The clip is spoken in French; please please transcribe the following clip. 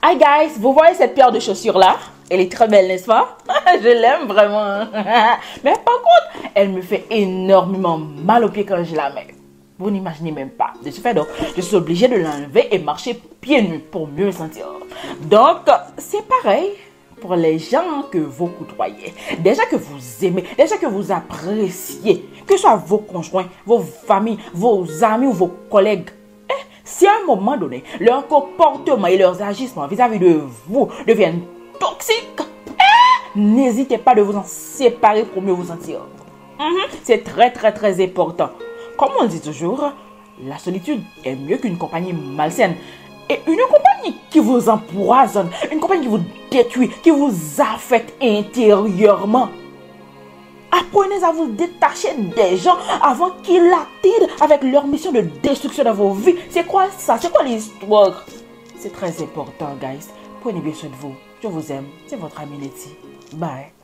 Hi guys, vous voyez cette paire de chaussures là? Elle est très belle, n'est-ce pas? Je l'aime vraiment. Mais par contre, elle me fait énormément mal aux pieds quand je la mets. Vous n'imaginez même pas. De ce fait, donc, je suis obligée de l'enlever et marcher pieds nus pour mieux me sentir. Donc, c'est pareil pour les gens que vous côtoyez. Déjà que vous aimez, déjà que vous appréciez, que ce soit vos conjoints, vos familles, vos amis ou vos collègues. Si à un moment donné, leur comportement et leurs agissements vis-à-vis de vous deviennent toxiques, n'hésitez pas de vous en séparer pour mieux vous sentir. C'est très très très important. Comme on dit toujours, la solitude est mieux qu'une compagnie malsaine. Et une compagnie qui vous empoisonne, une compagnie qui vous détruit, qui vous affecte intérieurement. Apprenez à vous détacher des gens avant qu'ils atteignent avec leur mission de destruction dans vos vies. C'est quoi ça? C'est quoi l'histoire? C'est très important, guys. Prenez bien soin de vous. Je vous aime. C'est votre ami Letty. Bye.